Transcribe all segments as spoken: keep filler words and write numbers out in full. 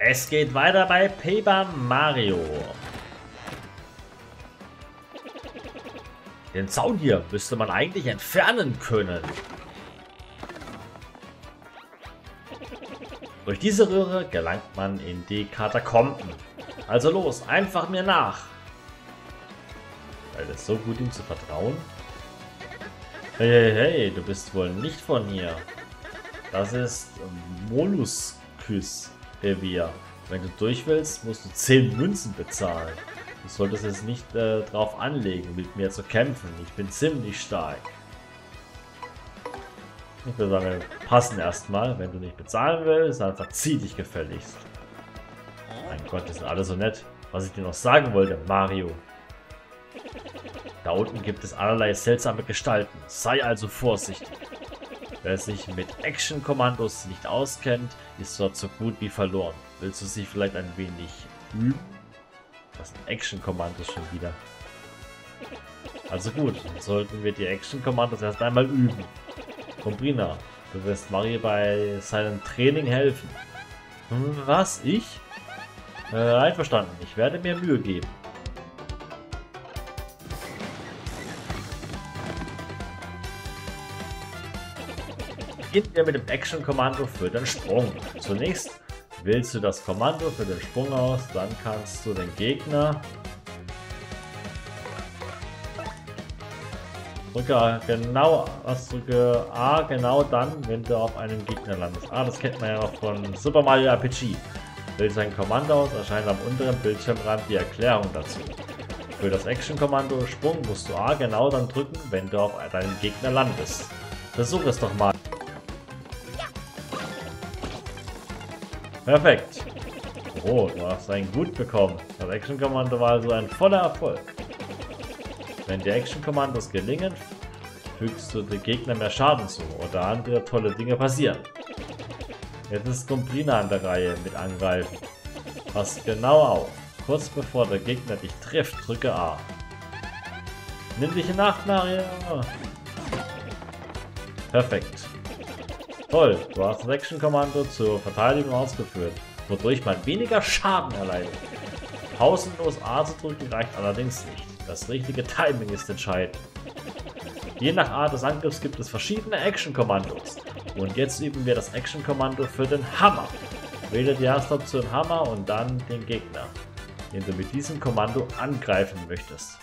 Es geht weiter bei Paper Mario. Den Zaun hier müsste man eigentlich entfernen können. Durch diese Röhre gelangt man in die Katakomben. Also los, einfach mir nach. Weil es so gut, ihm zu vertrauen. Hey, hey, hey, du bist wohl nicht von hier. Das ist Mollusküs Revier. Wenn du durch willst, musst du zehn Münzen bezahlen. Du solltest es nicht äh, drauf anlegen, mit mir zu kämpfen. Ich bin ziemlich stark. Ich würde sagen, wir passen erstmal. Wenn du nicht bezahlen willst, dann verzieh dich gefälligst. Mein Gott, das sind alle so nett. Was ich dir noch sagen wollte, Mario. Da unten gibt es allerlei seltsame Gestalten. Sei also vorsichtig. Wer sich mit Action-Kommandos nicht auskennt, ist dort so gut wie verloren. Willst du sie vielleicht ein wenig üben? Was sind Action-Kommandos schon wieder? Also gut, dann sollten wir die Action-Kommandos erst einmal üben. Kombrina, du wirst Mario bei seinem Training helfen. Hm, was? Ich? Äh, einverstanden. Ich werde mir Mühe geben. Beginnen wir mit dem Action-Kommando für den Sprung. Zunächst wählst du das Kommando für den Sprung aus, dann kannst du den Gegner drücke genau, was drücke A genau dann, wenn du auf einem Gegner landest. Ah, das kennt man ja noch von Super Mario R P G. Wählst ein Kommando aus, erscheint am unteren Bildschirmrand die Erklärung dazu. Für das Action-Kommando Sprung musst du A genau dann drücken, wenn du auf deinem Gegner landest. Versuch es doch mal. Perfekt. Oh, du hast einen gut bekommen. Das Action-Kommando war also ein voller Erfolg. Wenn die Action-Kommandos gelingen, fügst du den Gegner mehr Schaden zu oder andere tolle Dinge passieren. Jetzt ist Kombrina an der Reihe mit Angreifen. Pass genau auf. Kurz bevor der Gegner dich trifft, drücke A. Nimm dich in Acht, Mario. Perfekt. Toll, du hast das Action-Kommando zur Verteidigung ausgeführt, wodurch man weniger Schaden erleidet. Pausenlos A zu drücken reicht allerdings nicht. Das richtige Timing ist entscheidend. Je nach Art des Angriffs gibt es verschiedene Action-Kommandos. Und jetzt üben wir das Action-Kommando für den Hammer. Wähle die erste Option Hammer und dann den Gegner, den du mit diesem Kommando angreifen möchtest.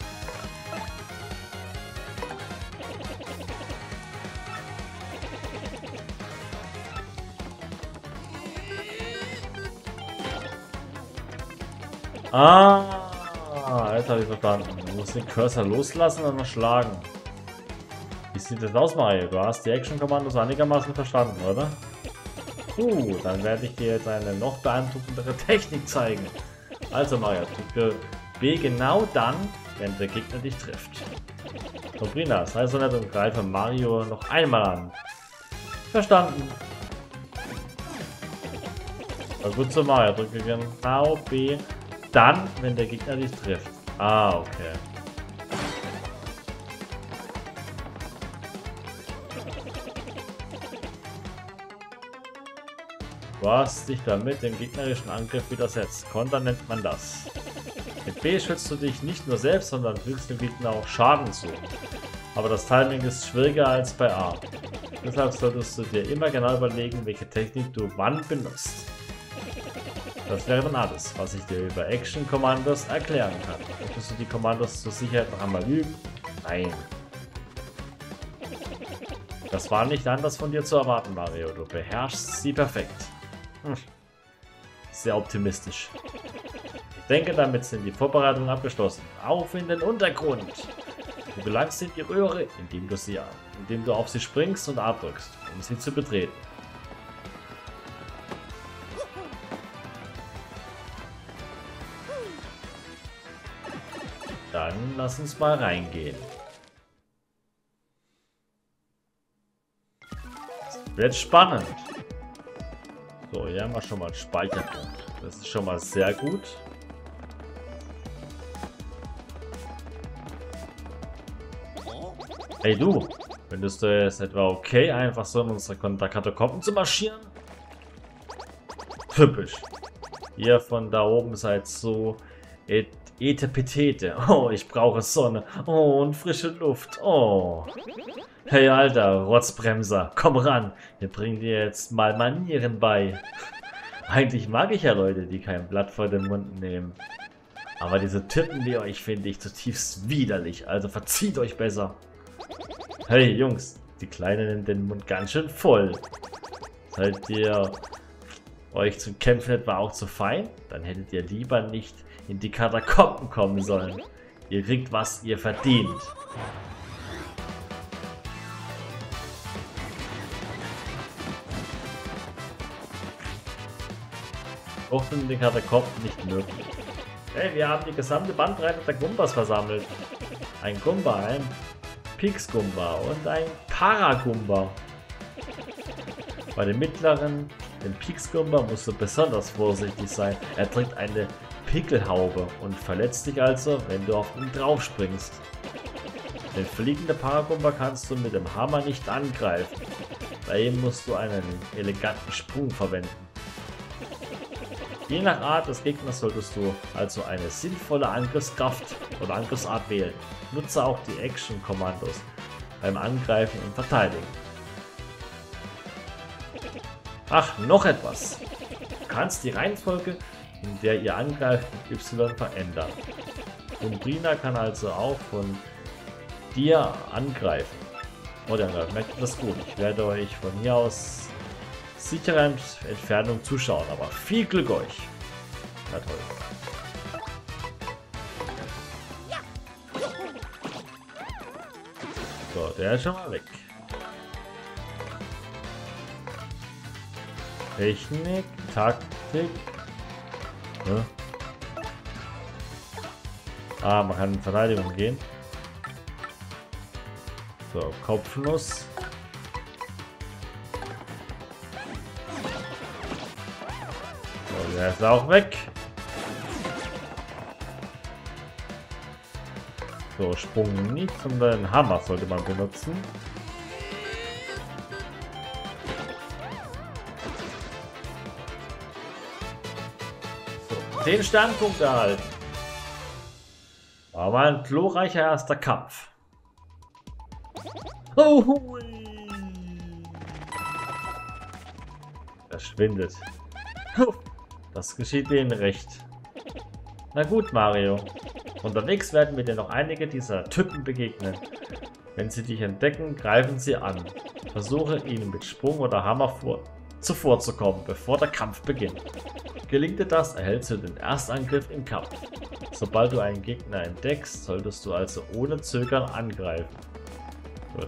Ah, jetzt habe ich verstanden. Du musst den Cursor loslassen und noch schlagen. Wie sieht das aus, Mario? Du hast die Action-Kommandos einigermaßen verstanden, oder? Uh, dann werde ich dir jetzt eine noch beeindruckendere Technik zeigen. Also Mario, drücke B genau dann, wenn der Gegner dich trifft. Kombrina, sei so nett und greife Mario noch einmal an. Verstanden. Also gut zu Mario, drücke genau B dann, wenn der Gegner dich trifft. Ah, okay. Du hast dich damit dem gegnerischen Angriff widersetzt. Konter nennt man das. Mit B schützt du dich nicht nur selbst, sondern fügst dem Gegner auch Schaden zu. Aber das Timing ist schwieriger als bei A. Deshalb solltest du dir immer genau überlegen, welche Technik du wann benutzt. Das wäre dann alles, was ich dir über Action-Kommandos erklären kann. Möchtest du die Kommandos zur Sicherheit noch einmal üben? Nein. Das war nicht anders von dir zu erwarten, Mario. Du beherrschst sie perfekt. Hm. Sehr optimistisch. Ich denke, damit sind die Vorbereitungen abgeschlossen. Auf in den Untergrund! Du gelangst in die Röhre, indem du, sie, indem du auf sie springst und A drückst, um sie zu betreten. Dann lass uns mal reingehen. Das wird spannend. So, hier haben wir schon mal einen Speicherpunkt. Das ist schon mal sehr gut. Hey du, findest du es etwa okay, einfach so in unsere Katakomben zu marschieren? Typisch. Ihr von da oben seid so et etepetete. Oh, ich brauche Sonne. Oh, und frische Luft. Oh. Hey, Alter, Rotzbremser, komm ran. Wir bringen dir jetzt mal Manieren bei. Eigentlich mag ich ja Leute, die kein Blatt vor den Mund nehmen. Aber diese Typen wie euch finde ich zutiefst widerlich. Also verzieht euch besser. Hey, Jungs, die Kleinen nehmen den Mund ganz schön voll. Seid ihr euch zum Kämpfen etwa auch zu fein? Dann hättet ihr lieber nicht in die Katakomben kommen sollen. Ihr kriegt, was ihr verdient. Auch in den Katakomben nicht möglich. Hey, wir haben die gesamte Bandbreite der Gumbas versammelt. Ein Gumba, ein Pix-Gumba und ein Paragumba. Bei dem mittleren, dem Pix-Gumba, musst du besonders vorsichtig sein. Er trägt eine Pickelhaube und verletzt dich also, wenn du auf ihn drauf springst. Den fliegenden Paragumba kannst du mit dem Hammer nicht angreifen. Bei ihm musst du einen eleganten Sprung verwenden. Je nach Art des Gegners solltest du also eine sinnvolle Angriffskraft oder Angriffsart wählen. Nutze auch die Action-Kommandos beim Angreifen und Verteidigen. Ach, noch etwas. Du kannst die Reihenfolge, in der ihr angreift, mit Y verändern. Umbrina kann also auch von dir angreifen. Oder angreifen. Merkt ihr das gut? Ich werde euch von hier aus sicherer Entfernung zuschauen, aber viel Glück euch. Na toll. So, der ist schon mal weg. Technik, Taktik. Ja. Ah, man kann in Verteidigung gehen. So, Kopfnuss. So, der ist auch weg. So, Sprung nicht, sondern Hammer sollte man benutzen. So, zehn Sternpunkte erhalten. War mal ein glorreicher erster Kampf. Oh, verschwindet. Das geschieht denen recht. Na gut, Mario. Unterwegs werden wir dir noch einige dieser Typen begegnen. Wenn sie dich entdecken, greifen sie an. Versuche ihnen mit Sprung oder Hammer vor zuvorzukommen, bevor der Kampf beginnt. Gelingt dir das, erhältst du den Erstangriff im Kampf. Sobald du einen Gegner entdeckst, solltest du also ohne Zögern angreifen. Gut.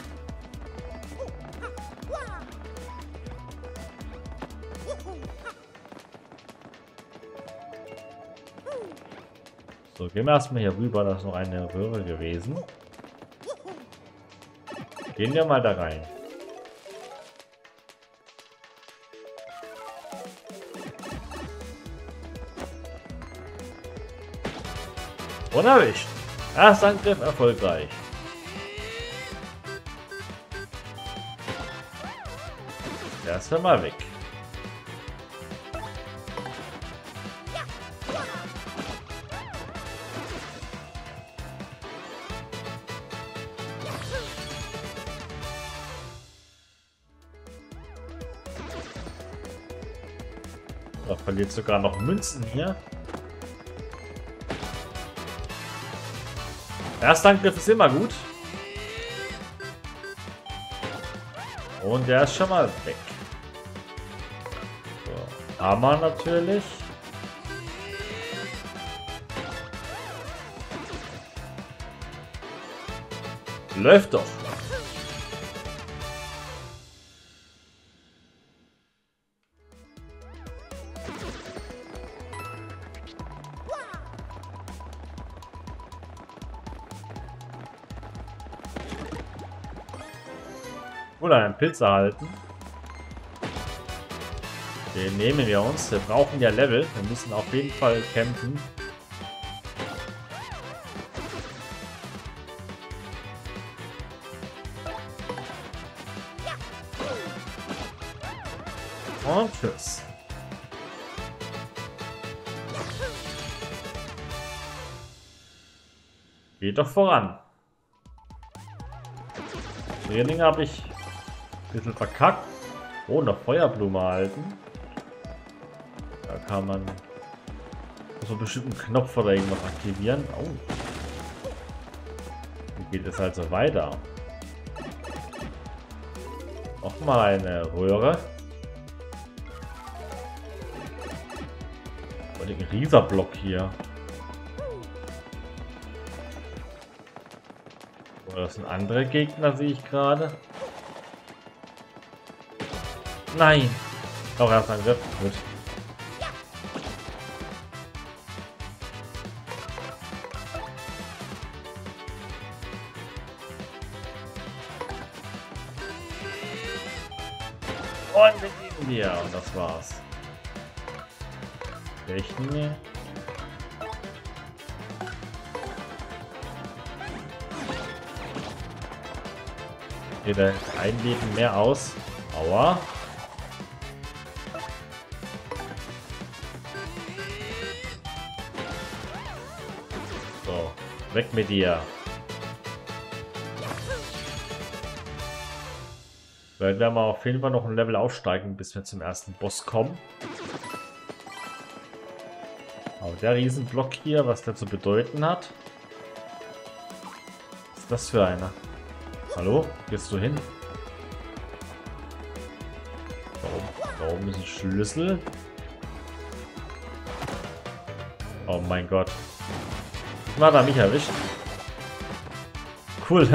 So, gehen wir erstmal hier rüber, da ist noch eine Röhre gewesen. Gehen wir mal da rein. Und erwischt. Erstangriff erfolgreich. Der ist ja mal weg. Da verliert sogar noch Münzen hier. Erstangriff ist immer gut. Und der ist schon mal weg. So, Hammer natürlich. Läuft doch. Oder einen Pilz erhalten. Den nehmen wir uns. Wir brauchen ja Level. Wir müssen auf jeden Fall kämpfen. Und tschüss. Geht doch voran. Training habe ich ein bisschen verkackt. Oh, noch Feuerblume halten. Da kann man so bestimmt einen Knopf oder irgendwas aktivieren. Oh. Wie geht es also weiter? Nochmal eine Röhre. Und ein Rieserblock hier. Oh, das sind andere Gegner, sehe ich gerade. Nein! Auch erst Angriff. Gut. Und wir geben wir. Und das war's. Welchen? Geht er ein Leben mehr aus. Aua. So, weg mit dir. Werden wir mal auf jeden Fall noch ein Level aufsteigen, bis wir zum ersten Boss kommen. Aber der Riesenblock hier, was der zu bedeuten hat. Was ist das für einer? Hallo? Gehst du hin? Warum? Warum ist ein Schlüssel? Oh mein Gott. Na, da mich erwischt. Cool.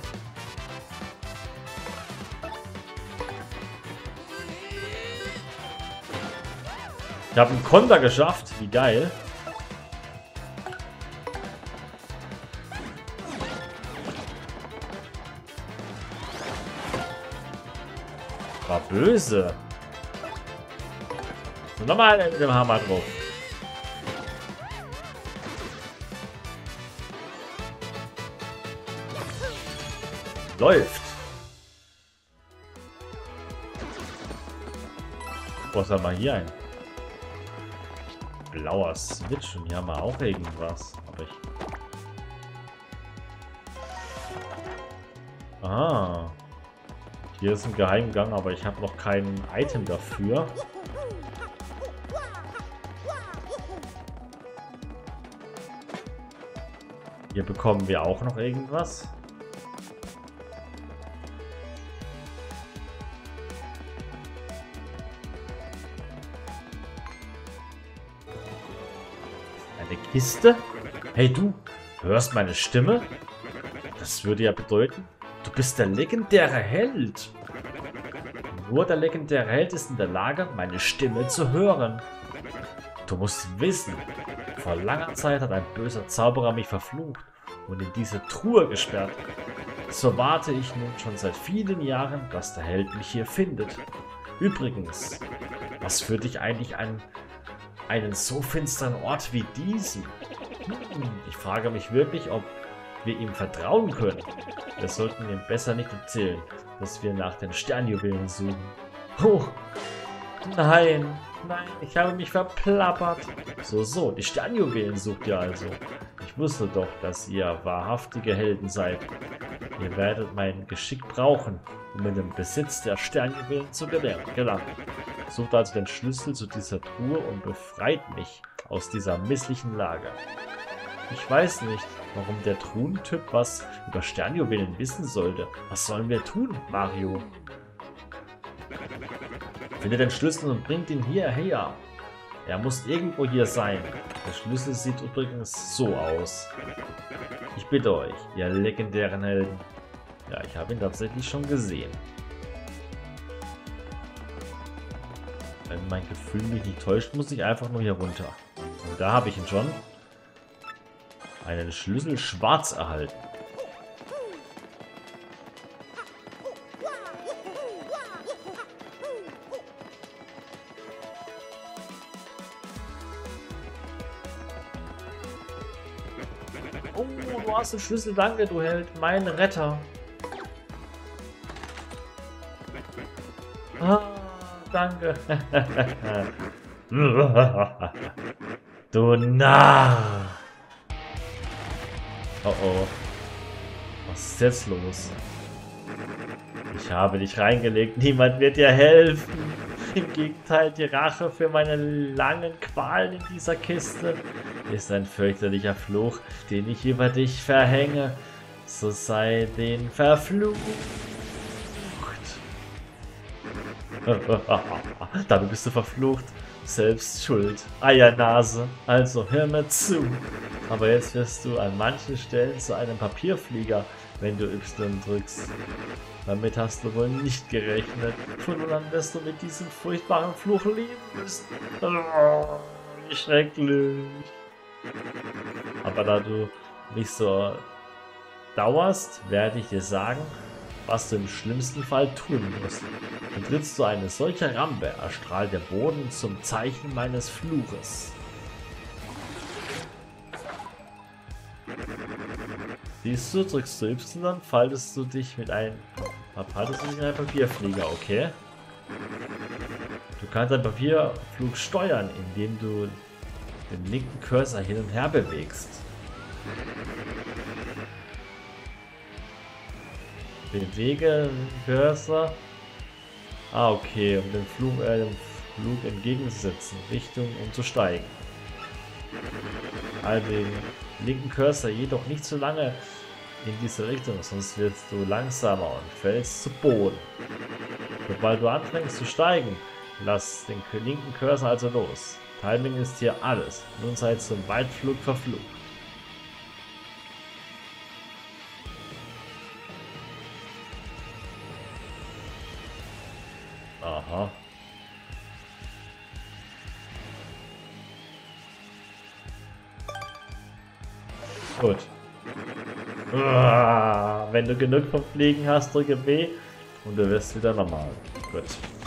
Ich habe einen Konter geschafft. Wie geil. War böse. So, nochmal mit dem Hammer drauf. Läuft. Was haben wir hier ein? Blauer Switch und hier haben wir auch irgendwas. Aber ich. Ah. Hier ist ein Geheimgang, aber ich habe noch kein Item dafür. Hier bekommen wir auch noch irgendwas. Eine Kiste? Hey du, hörst meine Stimme? Das würde ja bedeuten, du bist der legendäre Held. Nur der legendäre Held ist in der Lage, meine Stimme zu hören. Du musst wissen, vor langer Zeit hat ein böser Zauberer mich verflucht und in diese Truhe gesperrt. So warte ich nun schon seit vielen Jahren, dass der Held mich hier findet. Übrigens, was führt dich eigentlich an einen so finsteren Ort wie diesen? Hm, ich frage mich wirklich, ob wir ihm vertrauen können. Wir sollten ihm besser nicht erzählen, dass wir nach den Sternjuwelen suchen. Oh, nein, nein, ich habe mich verplappert. So, so, die Sternjuwelen sucht ihr also. Ich wusste doch, dass ihr wahrhaftige Helden seid. Ihr werdet mein Geschick brauchen, um in den Besitz der Sternjuwelen zu gelangen. Sucht also den Schlüssel zu dieser Truhe und befreit mich aus dieser misslichen Lage. Ich weiß nicht, warum der Truhentyp was über Sternjuwelen wissen sollte. Was sollen wir tun, Mario? Findet den Schlüssel und bringt ihn hierher. Er muss irgendwo hier sein. Der Schlüssel sieht übrigens so aus. Ich bitte euch, ihr legendären Helden. Ja, ich habe ihn tatsächlich schon gesehen. Wenn mein Gefühl mich nicht täuscht, muss ich einfach nur hier runter. Und da habe ich ihn schon. Einen Schlüssel schwarz erhalten. Oh, du hast den Schlüssel, danke, du Held, mein Retter. Ah, danke. Du Narr. Oh oh. Was ist jetzt los? Ich habe dich reingelegt. Niemand wird dir helfen. Im Gegenteil, die Rache für meine langen Qualen in dieser Kiste ist ein fürchterlicher Fluch, den ich über dich verhänge. So sei den verflucht. Damit bist du verflucht. Selbst schuld. Eiernase. Also hör mir zu. Aber jetzt wirst du an manchen Stellen zu einem Papierflieger, wenn du Y drückst. Damit hast du wohl nicht gerechnet. Von nun an wirst du mit diesem furchtbaren Fluch leben müssen. Oh, wie schrecklich. Aber da du nicht so dauerst, werde ich dir sagen, was du im schlimmsten Fall tun musst. Betrittst du eine solche Rampe, erstrahlt der Boden zum Zeichen meines Fluches. Siehst du, drückst du Y, faltest du dich mit einem faltest du dich in einen Papierflieger, okay? Du kannst einen Papierflug steuern, indem du den linken Cursor hin und her bewegst. Bewege den Cursor. Ah, okay, um den Flug, äh, dem Flug entgegenzusetzen, Richtung, um zu steigen. Also den linken Cursor jedoch nicht zu lange in diese Richtung, sonst wirst du langsamer und fällst zu Boden. Sobald du anfängst zu steigen, lass den linken Cursor also los. Timing ist hier alles. Nun seid zum Weitflug verflucht. Aha. Gut. Uah, wenn du genug vom Fliegen hast, drücke B und du wirst wieder normal. Gut.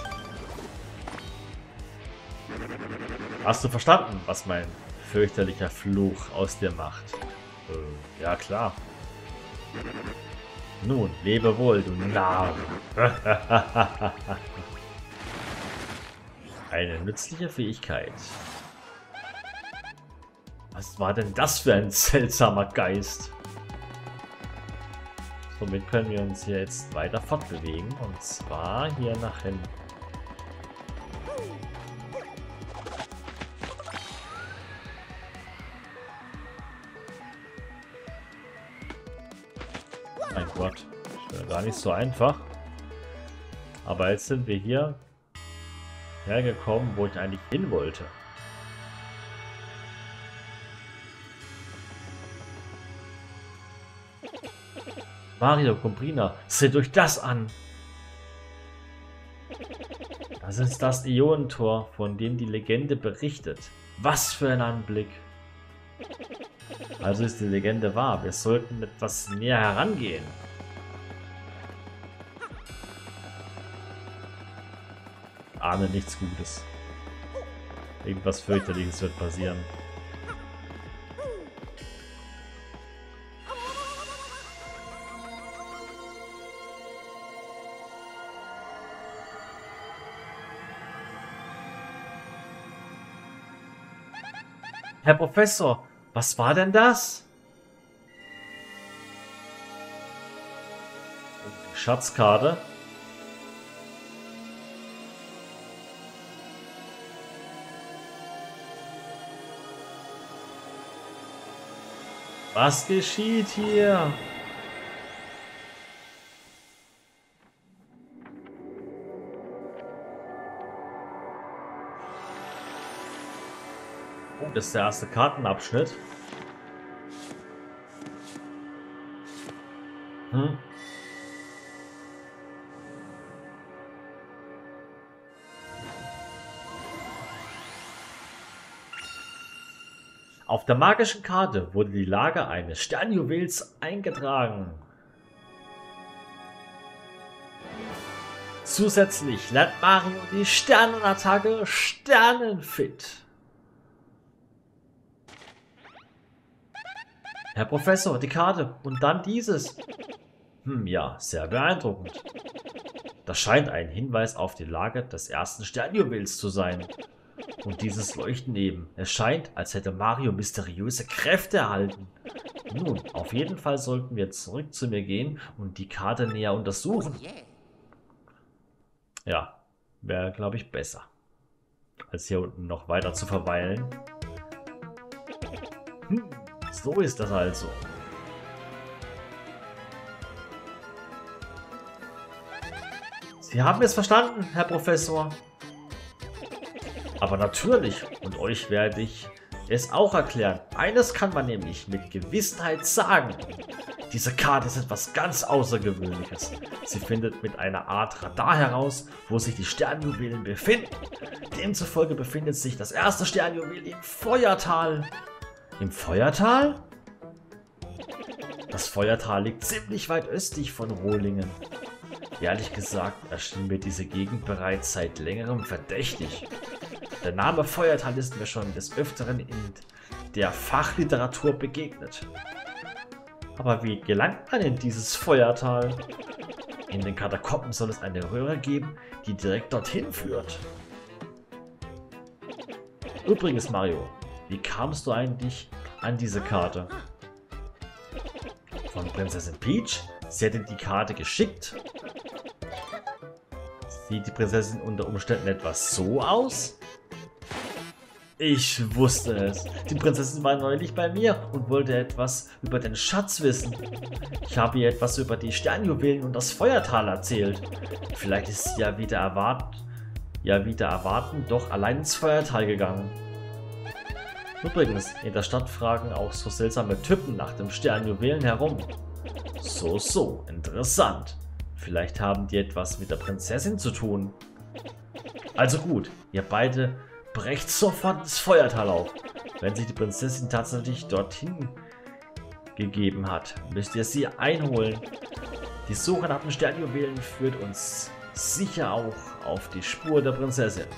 Hast du verstanden, was mein fürchterlicher Fluch aus dir macht? Äh, ja klar. Nun, lebe wohl, du Narr. Eine nützliche Fähigkeit. Was war denn das für ein seltsamer Geist? Somit können wir uns hier jetzt weiter fortbewegen. Und zwar hier nach hinten. Mein Gott, das war gar nicht so einfach. Aber jetzt sind wir hier hergekommen, wo ich eigentlich hin wollte. Mario, Comprina, seht euch das an! Das ist das Ionentor, von dem die Legende berichtet. Was für ein Anblick! Also ist die Legende wahr. Wir sollten etwas näher herangehen. Ahne nichts Gutes. Irgendwas fürchterliches wird passieren. Herr Professor, was war denn das? Die Schatzkarte. Was geschieht hier? Oh, das ist der erste Kartenabschnitt. Hm. Auf der magischen Karte wurde die Lage eines Sternjuwels eingetragen. Zusätzlich lernt Mario die Sternenattacke Sternenfit. Herr Professor, die Karte und dann dieses. Hm, ja, sehr beeindruckend. Das scheint ein Hinweis auf die Lage des ersten Sternjuwels zu sein. Und dieses Leuchten eben. Es scheint, als hätte Mario mysteriöse Kräfte erhalten. Nun, auf jeden Fall sollten wir zurück zu mir gehen und die Karte näher untersuchen. Ja, wäre, glaube ich, besser, als hier unten noch weiter zu verweilen. Hm, so ist das also. Sie haben es verstanden, Herr Professor. Aber natürlich, und euch werde ich es auch erklären. Eines kann man nämlich mit Gewissheit sagen. Diese Karte ist etwas ganz Außergewöhnliches. Sie findet mit einer Art Radar heraus, wo sich die Sternjuwelen befinden. Demzufolge befindet sich das erste Sternjuwel im Feuertal. Im Feuertal? Das Feuertal liegt ziemlich weit östlich von Rohlingen. Ehrlich gesagt erschien mir diese Gegend bereits seit längerem verdächtig. Der Name Feuertal ist mir schon des Öfteren in der Fachliteratur begegnet. Aber wie gelangt man in dieses Feuertal? In den Katakomben soll es eine Röhre geben, die direkt dorthin führt. Übrigens, Mario, wie kamst du eigentlich an diese Karte? Von Prinzessin Peach? Sie hätte die Karte geschickt. Sieht die Prinzessin unter Umständen etwas so aus? Ich wusste es. Die Prinzessin war neulich bei mir und wollte etwas über den Schatz wissen. Ich habe ihr etwas über die Sternjuwelen und das Feuertal erzählt. Vielleicht ist sie ja wieder erwarten, ja wieder erwarten, doch allein ins Feuertal gegangen. Übrigens, in der Stadt fragen auch so seltsame Typen nach dem Sternjuwelen herum. So, so, interessant. Vielleicht haben die etwas mit der Prinzessin zu tun. Also gut, ihr beide brecht sofort ins Feuertal auf. Wenn sich die Prinzessin tatsächlich dorthin gegeben hat, müsst ihr sie einholen. Die Suche nach den Sternjuwelen führt uns sicher auch auf die Spur der Prinzessin.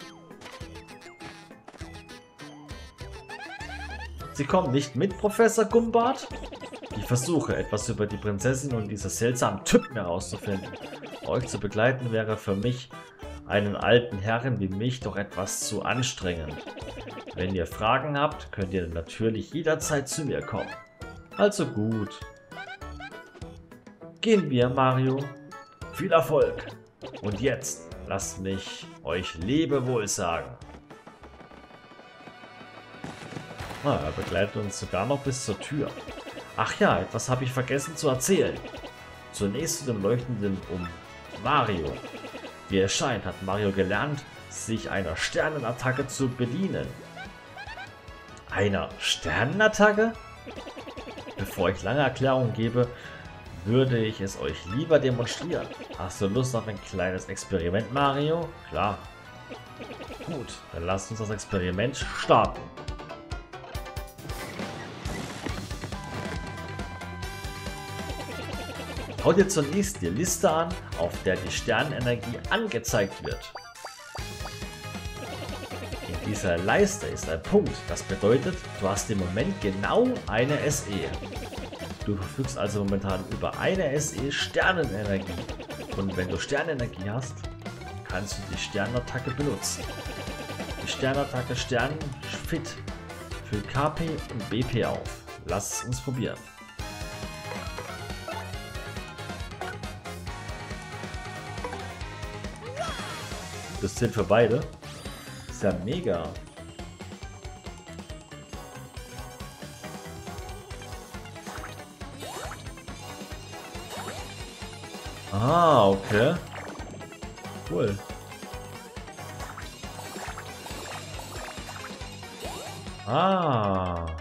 Sie kommen nicht mit, Professor Gumbart? Ich versuche, etwas über die Prinzessin und diese seltsamen Typen herauszufinden. Euch zu begleiten wäre für mich, einen alten Herren wie mich, doch etwas zu anstrengend. Wenn ihr Fragen habt, könnt ihr natürlich jederzeit zu mir kommen. Also gut. Gehen wir, Mario. Viel Erfolg. Und jetzt lasst mich euch Lebewohl sagen. Ah, er begleitet uns sogar noch bis zur Tür. Ach ja, etwas habe ich vergessen zu erzählen. Zunächst zu dem leuchtenden um Mario. Wie es scheint, hat Mario gelernt, sich einer Sternenattacke zu bedienen. Einer Sternenattacke? Bevor ich lange Erklärungen gebe, würde ich es euch lieber demonstrieren. Hast du Lust auf ein kleines Experiment, Mario? Klar. Gut, dann lasst uns das Experiment starten. Schau dir zunächst die Liste an, auf der die Sternenenergie angezeigt wird. In dieser Leiste ist ein Punkt, das bedeutet, du hast im Moment genau eine S E. Du verfügst also momentan über eine S E Sternenenergie. Und wenn du Sternenenergie hast, kannst du die Sternattacke benutzen. Die Sternattacke Sternenfit füllt K P und B P auf. Lass es uns probieren. Das zählt für beide. Ist ja mega. Ah, okay. Cool. Ah.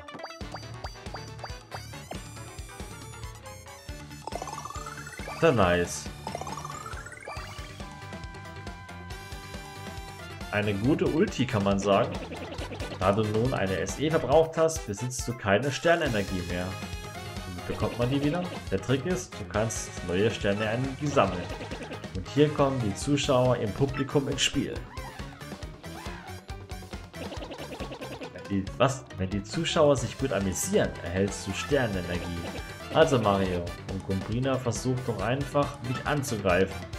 Sehr nice. Eine gute Ulti, kann man sagen. Da du nun eine S E verbraucht hast, besitzt du keine Sternenergie mehr. Wie bekommt man die wieder? Der Trick ist, du kannst neue Sternenenergie sammeln. Und hier kommen die Zuschauer im Publikum ins Spiel. Wenn die, was? Wenn die Zuschauer sich gut amüsieren, erhältst du Sternenenergie. Also Mario und Gumbrina versucht doch einfach, mich anzugreifen.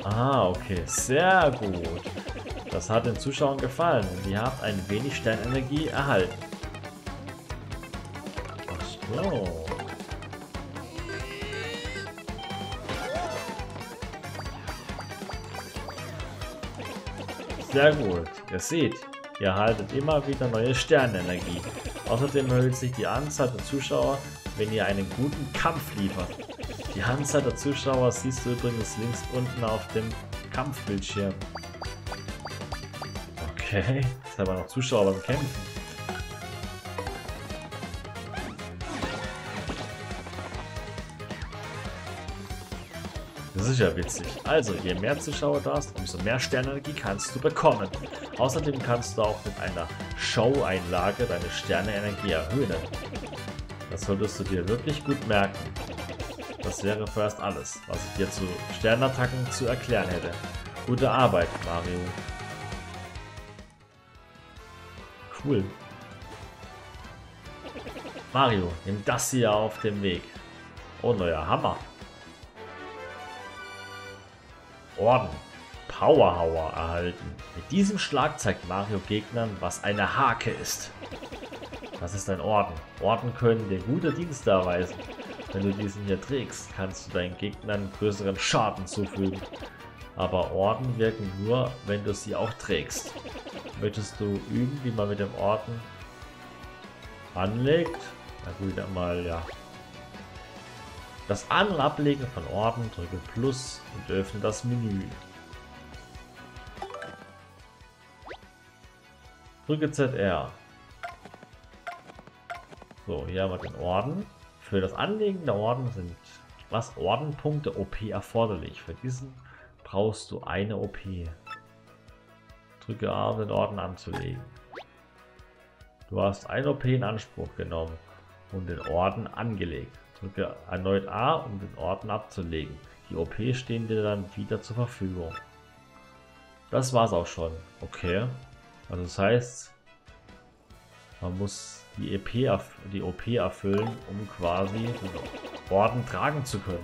Ah, okay. Sehr gut. Das hat den Zuschauern gefallen. Und ihr habt ein wenig Sternenergie erhalten. Ach so. Sehr gut. Ihr seht, ihr erhaltet immer wieder neue Sternenergie. Außerdem erhöht sich die Anzahl der Zuschauer, wenn ihr einen guten Kampf liefert. Die Anzahl der Zuschauer siehst du übrigens links unten auf dem Kampfbildschirm. Okay, jetzt haben wir noch Zuschauer beim Kämpfen. Das ist ja witzig. Also, je mehr Zuschauer du hast, umso mehr Sternenergie kannst du bekommen. Außerdem kannst du auch mit einer Show-Einlage deine Sterneenergie erhöhen. Das solltest du dir wirklich gut merken. Das wäre vorerst alles, was ich dir zu Sternattacken zu erklären hätte. Gute Arbeit, Mario. Cool. Mario, nimm das hier auf dem Weg. Oh, neuer Hammer. Orden. Powerhauer erhalten. Mit diesem Schlag zeigt Mario Gegnern, was eine Hake ist. Das ist ein Orden. Orden können dir gute Dienste erweisen. Wenn du diesen hier trägst, kannst du deinen Gegnern größeren Schaden zufügen. Aber Orden wirken nur, wenn du sie auch trägst. Möchtest du üben, wie man mit dem Orden anlegt? Na gut, einmal ja. Das An- und Ablegen von Orden, drücke Plus und öffne das Menü. Drücke Z R. So, hier haben wir den Orden. Für das Anlegen der Orden sind was Ordenpunkte O P erforderlich. Für diesen brauchst du eine O P. Drücke A, um den Orden anzulegen. Du hast ein O P in Anspruch genommen und den Orden angelegt. Drücke erneut A, um den Orden abzulegen. Die O P stehen dir dann wieder zur Verfügung. Das war's auch schon. Okay. Also das heißt, man muss die, E P die O P erfüllen, um quasi den Orden tragen zu können.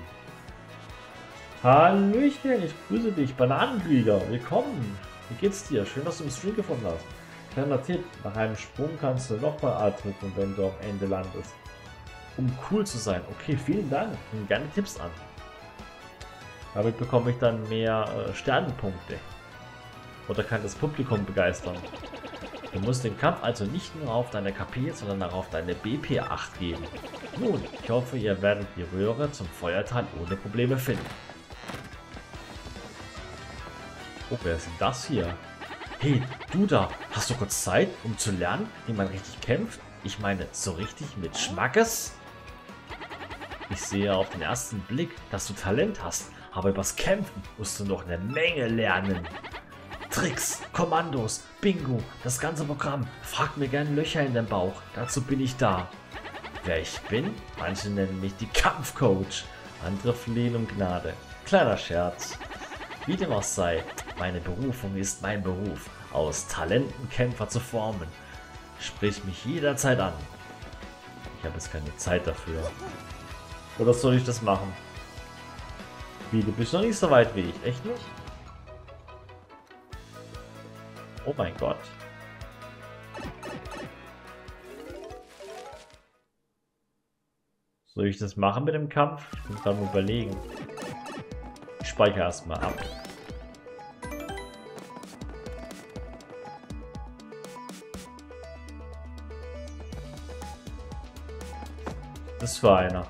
Hallöchen, ich grüße dich, Bananenflieger. Willkommen. Wie geht's dir? Schön, dass du im Stream gefunden hast. Kleiner Tipp, nach einem Sprung kannst du nochmal A drücken, wenn du am Ende landest. Um cool zu sein. Okay, vielen Dank. Nimm gerne Tipps an. Damit bekomme ich dann mehr äh, Sternenpunkte. Oder kann das Publikum begeistern. Du musst den Kampf also nicht nur auf deine K P, sondern auch auf deine B P acht geben. Nun, ich hoffe, ihr werdet die Röhre zum Feuerteil ohne Probleme finden. Oh, wer ist denn das hier? Hey, du da, hast du kurz Zeit, um zu lernen, wie man richtig kämpft? Ich meine, so richtig mit Schmackes? Ich sehe auf den ersten Blick, dass du Talent hast, aber übers Kämpfen musst du noch eine Menge lernen. Tricks, Kommandos, Bingo, das ganze Programm. Frag mir gern Löcher in den Bauch, dazu bin ich da. Wer ich bin? Manche nennen mich die Kampfcoach, andere flehen um Gnade. Kleiner Scherz. Wie dem auch sei, meine Berufung ist mein Beruf, aus Talenten Kämpfer zu formen. Sprich mich jederzeit an. Ich habe jetzt keine Zeit dafür. Oder soll ich das machen? Wie, du bist noch nicht so weit wie ich, echt nicht? Oh mein Gott. Soll ich das machen mit dem Kampf? Ich bin gerade mal überlegen. Ich speichere erstmal ab. Das war einer.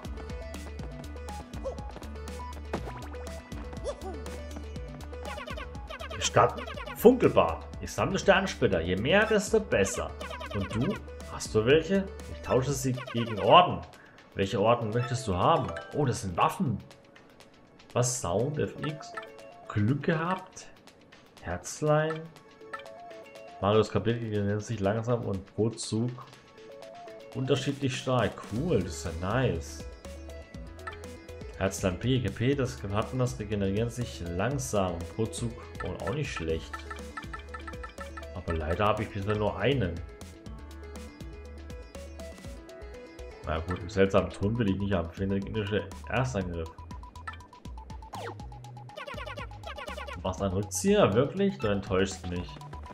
Stadt Funkelbad. Ich sammle Sternsplitter. Je mehr, desto besser. Und du? Hast du welche? Ich tausche sie gegen Orden. Welche Orden möchtest du haben? Oh, das sind Waffen. Was? Sound F X? Glück gehabt? Herzlein? Marios Kapitel nennt sich langsam und pro Zug unterschiedlich stark. Cool, das ist ja nice. Herzlein P, G P, das hatten das regenerieren sich langsam pro Zug und auch nicht schlecht. Aber leider habe ich bisher nur einen. Na gut, einen seltsamen Ton will ich nicht haben. Finde indische Erstangriff. Was ein Rückzieher? Wirklich? Du enttäuschst mich.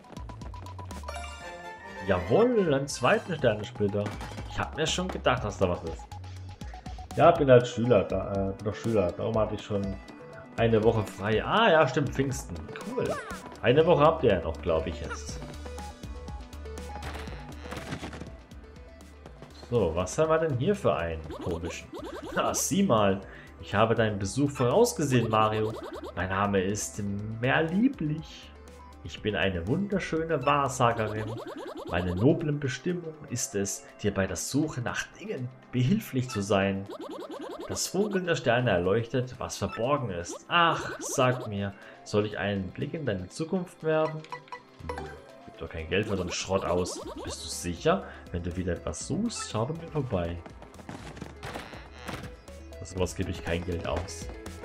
Jawohl, einen zweiten Sternensplitter. Ich habe mir schon gedacht, dass da was ist. Ja, bin als Schüler da, äh, bin doch Schüler. Darum hatte ich schon eine Woche frei. Ah ja, stimmt, Pfingsten. Cool. Eine Woche habt ihr ja noch, glaube ich jetzt. So, was haben wir denn hier für einen komischen? Na, sieh mal. Ich habe deinen Besuch vorausgesehen, Mario. Mein Name ist Merlieblich. Ich bin eine wunderschöne Wahrsagerin. Meine noblen Bestimmung ist es, dir bei der Suche nach Dingen behilflich zu sein. Das Funkeln der Sterne erleuchtet, was verborgen ist. Ach, sag mir, soll ich einen Blick in deine Zukunft werfen? Gib doch kein Geld für so einen Schrott aus. Bist du sicher? Wenn du wieder etwas suchst, schau bei mir vorbei. Für sowas gebe ich kein Geld aus.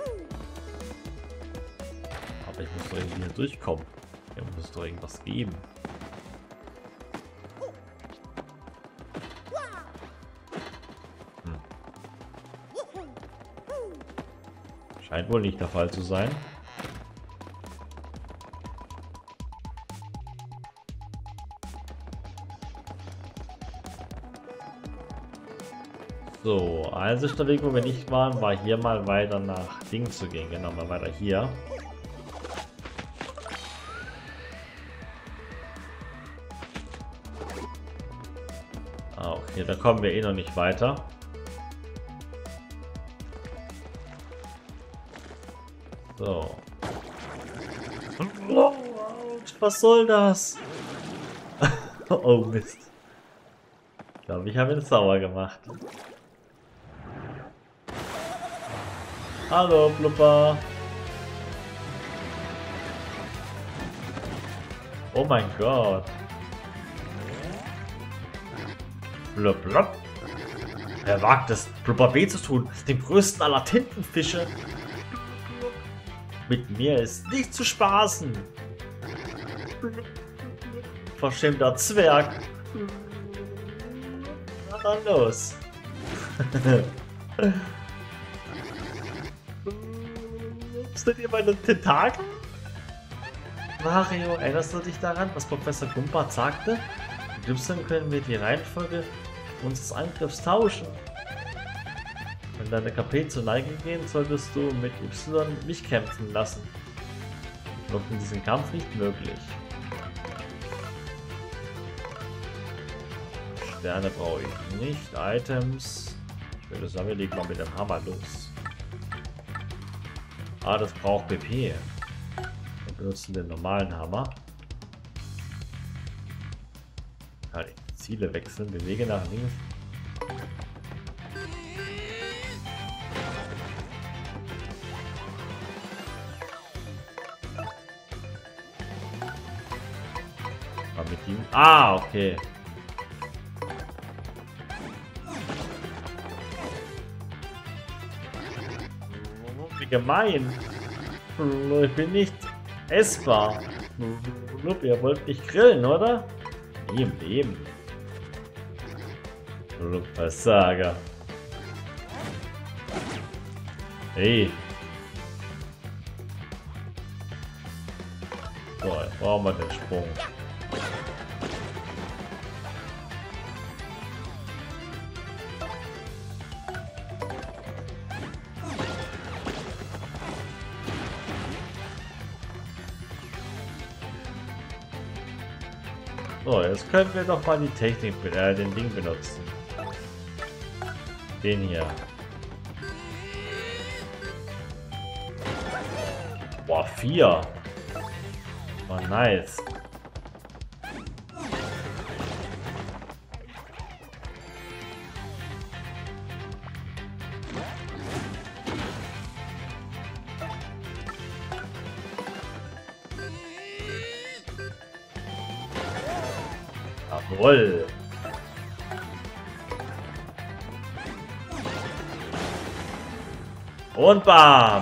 Aber ich muss doch irgendwie hier durchkommen. Hier muss doch irgendwas geben. Hm. Scheint wohl nicht der Fall zu sein. So, also der Weg, wo wir nicht waren, war hier mal weiter nach Ding zu gehen. Genau, mal weiter hier. Ah, okay, da kommen wir eh noch nicht weiter. So. Oh, was soll das? Oh Mist. Ich glaube, ich habe ihn sauer gemacht. Hallo, Blubber. Oh mein Gott. Blub, blub. Wer wagt es, Blubber weh zu tun, dem größten aller Tintenfische? Mit mir ist nicht zu spaßen. Verschämter Zwerg. Na dann los. Seht ihr meine Tentakel? Mario, erinnerst du dich daran, was Professor Gumpert sagte? Mit Y können wir die Reihenfolge unseres Angriffs tauschen. Wenn deine K P zur Neige gehen, solltest du mit Y mich kämpfen lassen. Noch in diesem Kampf nicht möglich. Sterne brauche ich nicht. Items. Ich würde sagen, wir legen mal mit dem Hammer los. Ah, das braucht B P. Wir benutzen den normalen Hammer. Kann ich Ziele wechseln, bewege nach links. Mal mit ihm. Ah, okay. Wie gemein. Ich bin nicht essbar. Ihr wollt mich grillen, oder? Nie im Leben. Versager. Hey. So, jetzt brauchen wir den Sprung. So, jetzt können wir doch mal die Technik, äh, den Ding benutzen. Den hier. Boah, vier. Oh, nice. Jawohl. Und bam.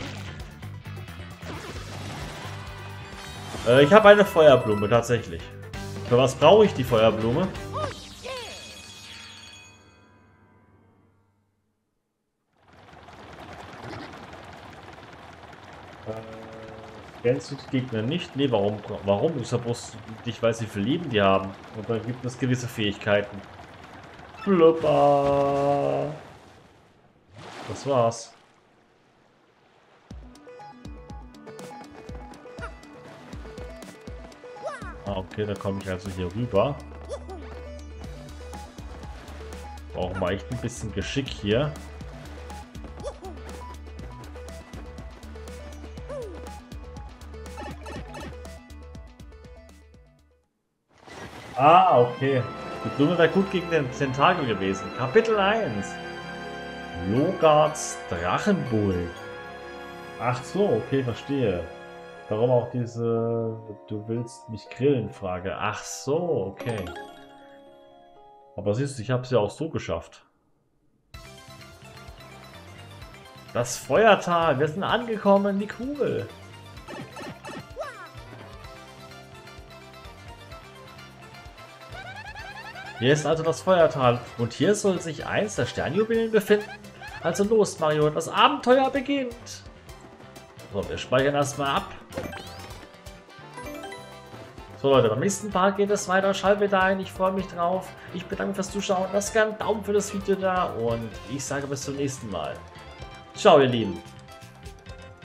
Äh, ich habe eine Feuerblume, tatsächlich. Für was brauche ich die Feuerblume? Kennst du die Gegner nicht? Nee, warum? Warum? Ich bloß nicht weiß, wie viel Leben die haben. Und dann gibt es gewisse Fähigkeiten. Blubber. Das war's. Ah, okay, da komme ich also hier rüber. Brauchen wir echt ein bisschen Geschick hier. Ah, okay. Die Blume wäre gut gegen den Tentakel gewesen. Kapitel eins. Logards Drachenbull. Ach so, okay, verstehe. Warum auch diese "Du willst mich grillen" Frage. Ach so, okay. Aber siehst du, ich habe es ja auch so geschafft. Das Feuertal, wir sind angekommen, wie cool. Hier ist also das Feuertal und hier soll sich eins der Sternjuwelen befinden. Also los, Mario, das Abenteuer beginnt. So, wir speichern erstmal ab. So Leute, beim nächsten Part geht es weiter. Schalt wieder ein, ich freue mich drauf. Ich bedanke mich fürs Zuschauen. Lasst gerne einen Daumen für das Video da und ich sage bis zum nächsten Mal. Ciao, ihr Lieben.